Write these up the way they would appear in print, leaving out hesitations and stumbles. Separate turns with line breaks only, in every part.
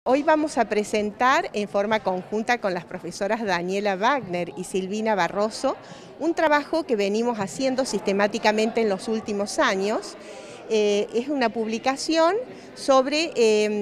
Hoy vamos a presentar en forma conjunta con las profesoras Daniela Wagner y Silvina Barroso un trabajo que venimos haciendo sistemáticamente en los últimos años. Es una publicación sobre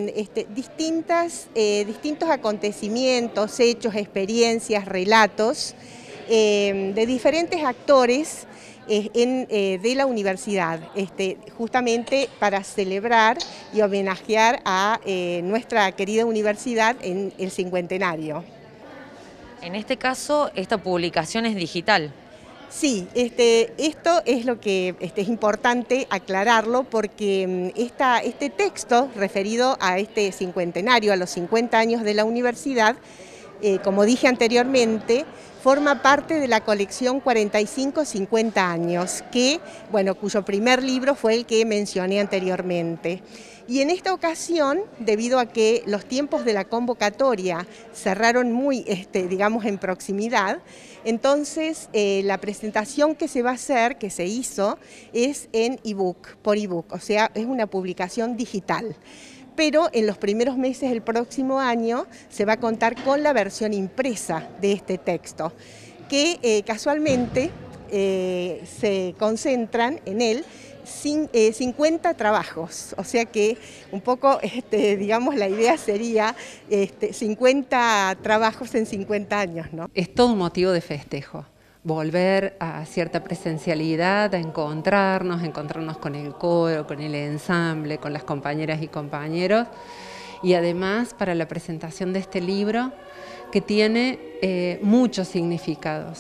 distintos acontecimientos, hechos, experiencias, relatos de diferentes actores de la universidad, justamente para celebrar y homenajear a nuestra querida universidad en el cincuentenario.
En este caso, esta publicación es digital.
Sí, esto es lo que es importante aclararlo porque este texto referido a este cincuentenario, a los 50 años de la universidad, como dije anteriormente, forma parte de la colección 45-50 años, cuyo primer libro fue el que mencioné anteriormente. Y en esta ocasión, debido a que los tiempos de la convocatoria cerraron muy, digamos, en proximidad, entonces la presentación que se va a hacer, que se hizo, es en ebook, por ebook, o sea, es una publicación digital. Pero en los primeros meses del próximo año se va a contar con la versión impresa de este texto, que casualmente se concentran en él 50 trabajos, o sea que un poco, digamos, la idea sería 50 trabajos en 50 años, ¿no?
Es todo un motivo de festejo. Volver a cierta presencialidad, a encontrarnos con el coro, con el ensamble, con las compañeras y compañeros, y además para la presentación de este libro que tiene muchos significados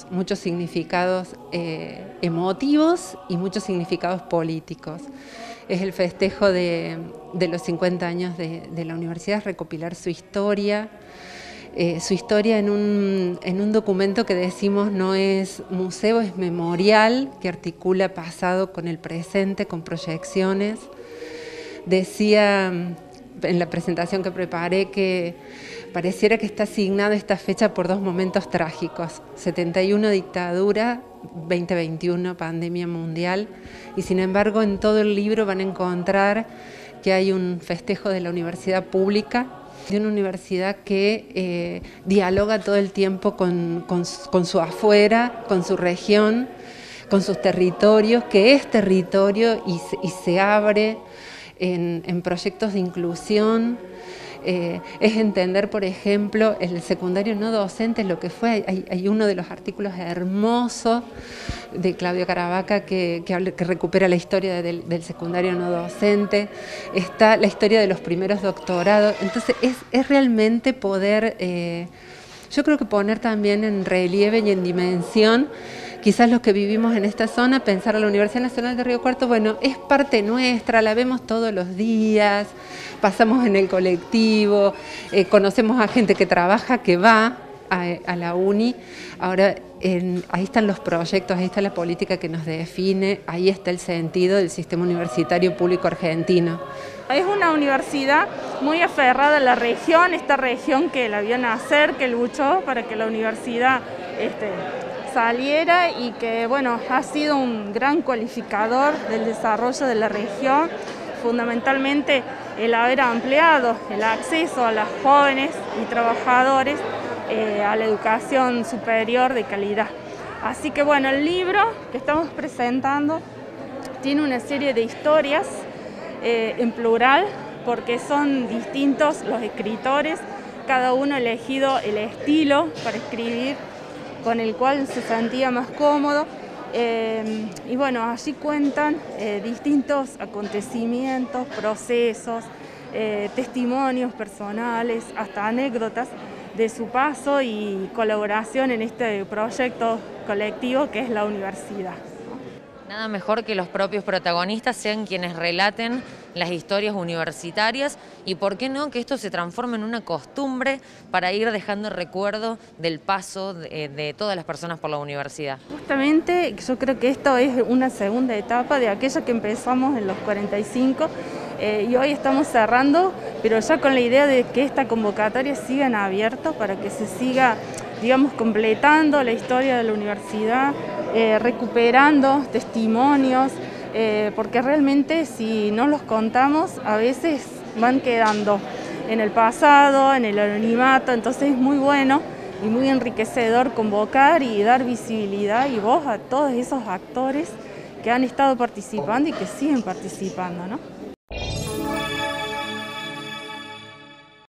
emotivos y muchos significados políticos. Es el festejo de los 50 años de la universidad, recopilar su historia en un documento que decimos no es museo, es memorial, que articula pasado con el presente, con proyecciones. Decía en la presentación que preparé que pareciera que está asignada esta fecha por dos momentos trágicos: 71 dictadura, 2021 pandemia mundial, y sin embargo en todo el libro van a encontrar que hay un festejo de la universidad pública, de una universidad que dialoga todo el tiempo con su afuera, con su región, con sus territorios, que es territorio y se abre en proyectos de inclusión. Es entender, por ejemplo, el secundario no docente, lo que fue. Hay uno de los artículos hermosos de Claudio Caravaca que recupera la historia del secundario no docente. Está la historia de los primeros doctorados. Entonces es realmente poder, yo creo que poner también en relieve y en dimensión quizás los que vivimos en esta zona, pensar a la Universidad Nacional de Río Cuarto, bueno, es parte nuestra, la vemos todos los días, pasamos en el colectivo, conocemos a gente que trabaja, que va a la uni. Ahora ahí están los proyectos, ahí está la política que nos define, ahí está el sentido del sistema universitario público argentino.
Es una universidad muy aferrada a la región, esta región que la vio nacer, que luchó para que la universidad saliera y que, bueno, ha sido un gran cualificador del desarrollo de la región, fundamentalmente el haber ampliado el acceso a los jóvenes y trabajadores a la educación superior de calidad. Así que, bueno, el libro que estamos presentando tiene una serie de historias en plural, porque son distintos los escritores, cada uno ha elegido el estilo para escribir con el cual se sentía más cómodo, y bueno, allí cuentan distintos acontecimientos, procesos, testimonios personales, hasta anécdotas de su paso y colaboración en este proyecto colectivo que es la universidad.
Nada mejor que los propios protagonistas sean quienes relaten las historias universitarias y, ¿por qué no?, que esto se transforme en una costumbre para ir dejando recuerdo del paso de todas las personas por la universidad.
Justamente yo creo que esto es una segunda etapa de aquello que empezamos en los 45 y hoy estamos cerrando, pero ya con la idea de que esta convocatoria siga en abierto para que se siga, digamos, completando la historia de la universidad, recuperando testimonios, porque realmente si no los contamos a veces van quedando en el pasado, en el anonimato, entonces es muy bueno y muy enriquecedor convocar y dar visibilidad y voz a todos esos actores que han estado participando y que siguen participando, ¿no?